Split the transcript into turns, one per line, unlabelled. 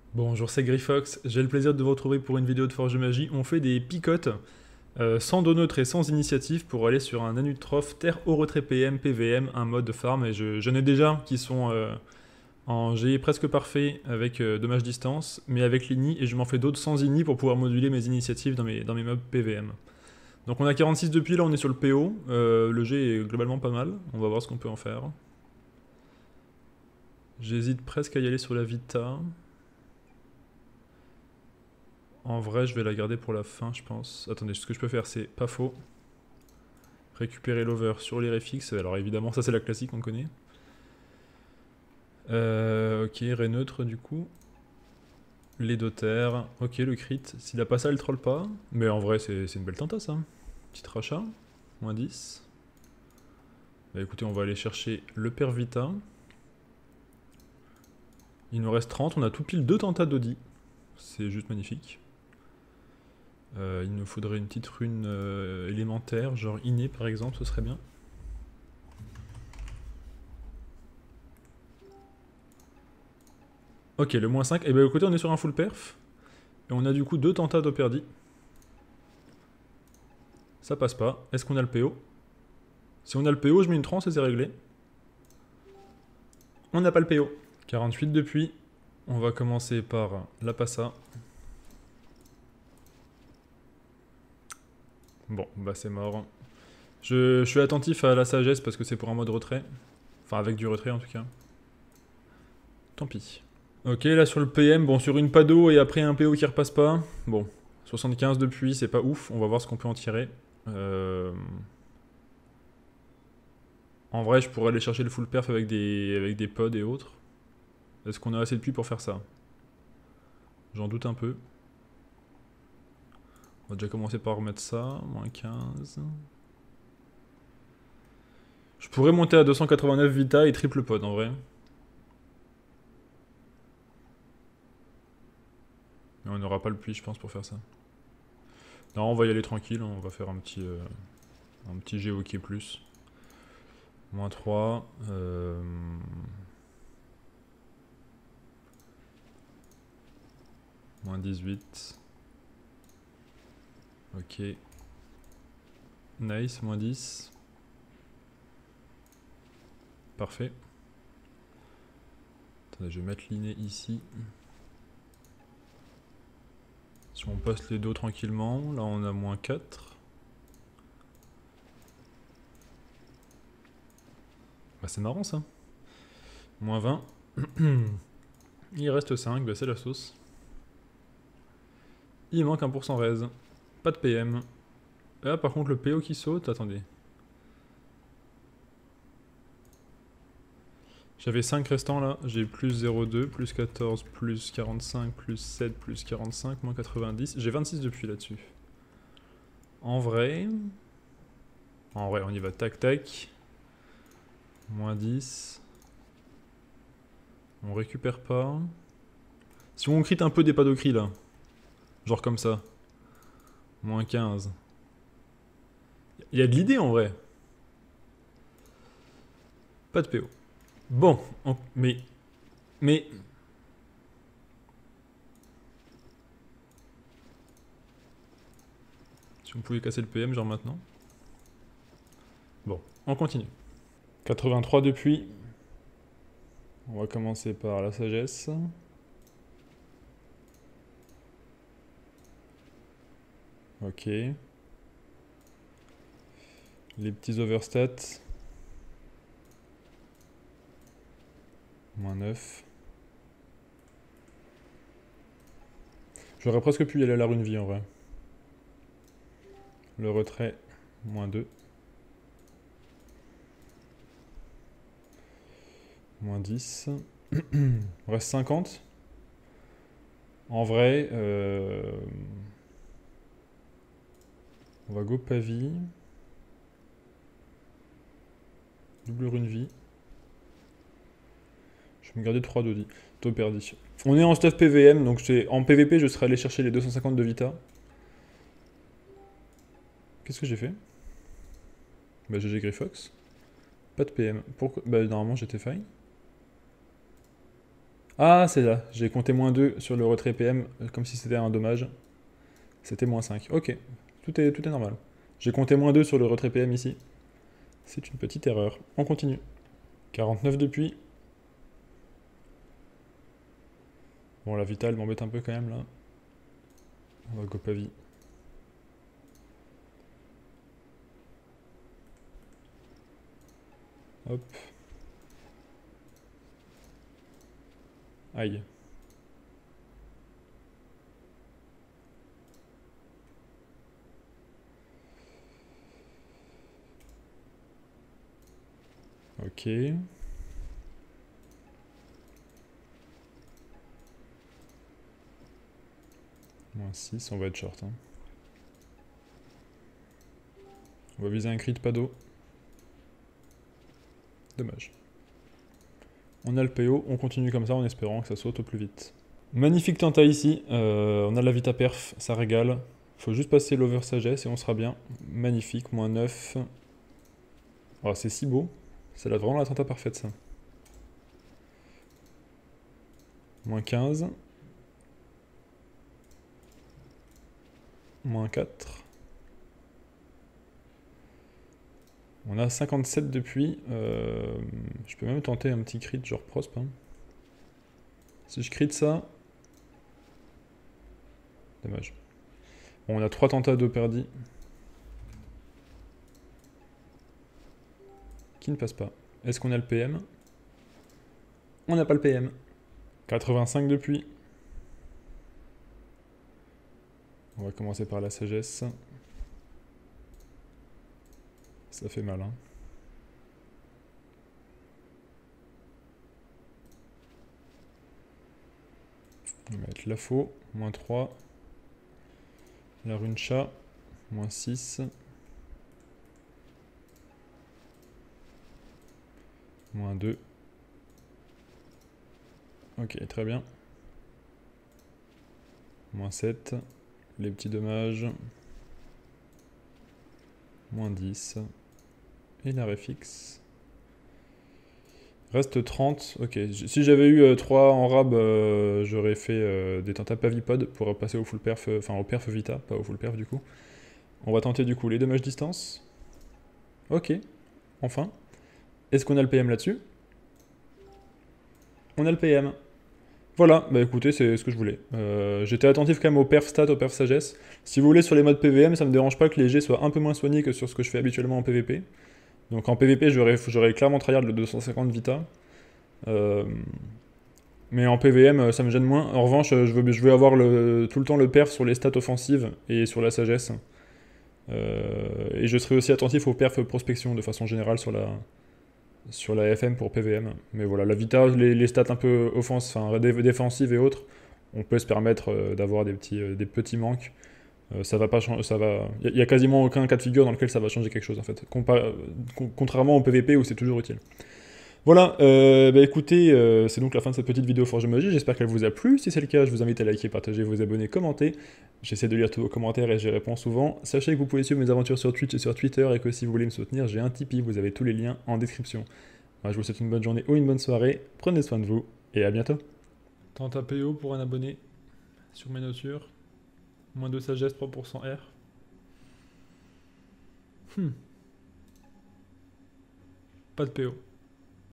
Bonjour, c'est Griffox. J'ai le plaisir de vous retrouver pour une vidéo de Forge de Magie. On fait des picotes sans dos neutre et sans initiative pour aller sur un Anutroph Terre au retrait PM, PVM, un mode de farm. Et j'en ai déjà qui sont en GE presque parfait avec dommage distance, mais avec l'INI, et je m'en fais d'autres sans INI pour pouvoir moduler mes initiatives dans mes mobs PVM. Donc on a 46 depuis, là on est sur le PO. Le G est globalement pas mal. On va voir ce qu'on peut en faire. J'hésite presque à y aller sur la Vita. En vrai, je vais la garder pour la fin, je pense. Attendez, ce que je peux faire, c'est pas faux. Récupérer l'over sur les réfixes. Alors évidemment, ça c'est la classique, on connaît. Ok, ré neutre du coup. Les dotaires. Ok, le crit. S'il a pas ça, il troll pas. Mais en vrai, c'est une belle tenta ça. Petit rachat. Moins 10. Bah écoutez, on va aller chercher le père Vita. Il nous reste 30. On a tout pile 2 tentas d'Audi. C'est juste magnifique. Il nous faudrait une petite rune élémentaire, genre inné par exemple, ce serait bien. Ok, le moins 5. Et bah écoutez, on est sur un full perf. Et on a du coup 2 tentats d'Operdi. Ça passe pas. Est-ce qu'on a le PO? Si on a le PO, je mets une transe et c'est réglé. On n'a pas le PO. 48 depuis. On va commencer par la passa. Bon, bah c'est mort. Je suis attentif à la sagesse parce que c'est pour un mode retrait. Enfin, avec du retrait en tout cas. Tant pis. Ok, là sur le PM, bon, sur une pado et après un PO qui repasse pas. Bon, 75 depuis, c'est pas ouf. On va voir ce qu'on peut en tirer. En vrai, je pourrais aller chercher le full perf avec des pods et autres. Est-ce qu'on a assez de puits pour faire ça? J'en doute un peu. On va déjà commencer par remettre ça. Moins 15. Je pourrais monter à 289 Vita et triple pod en vrai. Mais on n'aura pas le puits, je pense, pour faire ça. Non, on va y aller tranquille. On va faire un petit GO qui est plus. Moins 3. Moins 18. Ok. Nice, moins 10. Parfait. Attendez, je vais mettre l'inné ici. Si on passe les dos tranquillement, là on a moins 4. Bah c'est marrant ça. Moins 20. Il reste 5, bah c'est la sauce. Il manque 1% raise. Pas de PM. Là par contre le PO qui saute, attendez. J'avais 5 restants là, j'ai plus 0,2, plus 14, plus 45, plus 7, plus 45, moins 90. J'ai 26 depuis là-dessus. En vrai... En vrai, on y va tac tac. Moins 10. On récupère pas. Si on crit un peu des padocris là. Genre comme ça. Moins 15. Il y a de l'idée en vrai. Pas de PO. Bon, mais... Si on pouvait casser le PM genre maintenant. Bon, on continue. 83 depuis. On va commencer par la sagesse. Ok. Les petits overstats. Moins 9. J'aurais presque pu y aller à la rune vie en vrai. Le retrait, moins 2. Moins 10. Il reste 50. En vrai, on va go pavi. Double rune vie. Je vais me garder 3 d'Audi. Taux perdu. On est en stuff PVM, donc en PVP, je serais allé chercher les 250 de Vita. Qu'est-ce que j'ai fait? Bah GG Griffox. Pas de PM. Pourquoi? Bah normalement j'étais fine. Ah, c'est là. J'ai compté -2 sur le retrait PM, comme si c'était un dommage. C'était -5. Ok, tout est normal. J'ai compté -2 sur le retrait PM ici. C'est une petite erreur. On continue. 49 depuis. Bon, la vitale m'embête un peu quand même là. On va go pavi. Hop. Aïe. Ok. -6, on va être short. Hein. On va viser un crit, pas d'eau. Dommage. On a le PO, on continue comme ça en espérant que ça saute au plus vite. Magnifique tenta ici, on a la vita perf, ça régale. Faut juste passer l'over sagesse et on sera bien. Magnifique, -9. Oh, c'est si beau. C'est vraiment la tenta parfaite ça. -15. -4. On a 57 depuis. Je peux même tenter un petit crit genre prosp. Hein. Si je crit ça... Dommage. Bon, on a 3 tentats, 2 perdis. Qui ne passe pas. Est-ce qu'on a le PM? On n'a pas le PM. 85 depuis. On va commencer par la sagesse. Ça fait mal, hein. On va mettre la faux, -3. La rune chat, -6. -2. Ok, très bien. -7. Les petits dommages. -10. Et l'arrêt fixe. Reste 30. Ok, si j'avais eu 3 en rab, j'aurais fait des tentats pavipod pour passer au full perf, enfin au perf vita, pas au full perf du coup. On va tenter du coup les dommages distance. Ok, enfin. Est-ce qu'on a le PM là-dessus? On a le PM. Voilà, bah écoutez, c'est ce que je voulais. J'étais attentif quand même au perf stat, au perf sagesse. Si vous voulez, sur les modes PVM, ça me dérange pas que les G soient un peu moins soignés que sur ce que je fais habituellement en PVP. Donc en PVP, j'aurais clairement tryhard le 250 Vita. Mais en PVM, ça me gêne moins. En revanche, je veux avoir tout le temps le perf sur les stats offensives et sur la sagesse. Et je serai aussi attentif au perf prospection de façon générale sur la FM pour PVM. Mais voilà, la Vita, les stats un peu défensives et autres, on peut se permettre d'avoir des petits manques. Ça va pas changer, il y a quasiment aucun cas de figure dans lequel ça va changer quelque chose en fait. Contrairement au PVP où c'est toujours utile. Voilà, bah écoutez, c'est donc la fin de cette petite vidéo Forge Magie, j'espère qu'elle vous a plu. Si c'est le cas, je vous invite à liker, partager, vous abonner, commenter. J'essaie de lire tous vos commentaires et j'y réponds souvent. Sachez que vous pouvez suivre mes aventures sur Twitch et sur Twitter et que si vous voulez me soutenir, j'ai un Tipeee, vous avez tous les liens en description. Moi, je vous souhaite une bonne journée ou une bonne soirée, prenez soin de vous et à bientôt. Tente à PO pour un abonné sur mes notures. -2 sagesse, 3% R. Pas de PO.